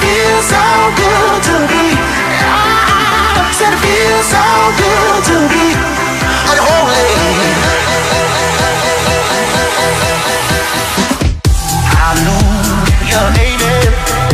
feels so good to be. Said it feels so good to be unholy. Hallelujah, amen.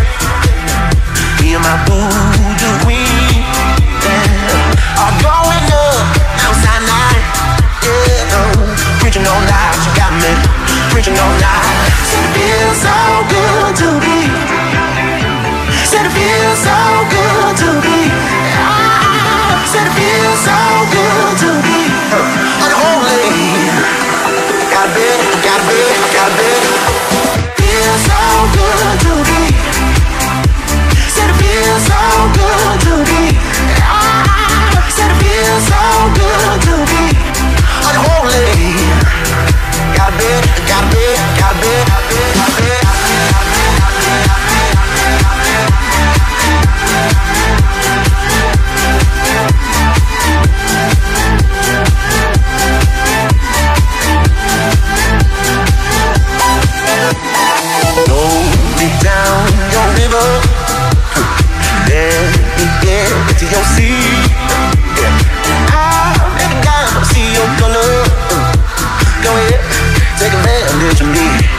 Me and my voodoo queen, yeah, are going up outside night. Yeah, preaching all night, you got me preaching all night. Said it feels so good to be. Said it feels so good to be. Said it feels so good to be unholy. Gotta be, gotta be, gotta be. Feels so good to be. Said it feels so good to be. Said it feels so good to be unholy. Gotta be, gotta be, gotta be, gotta be. Down your river, let me get to your sea. I'll let it down, see your color. Go ahead, take advantage of me.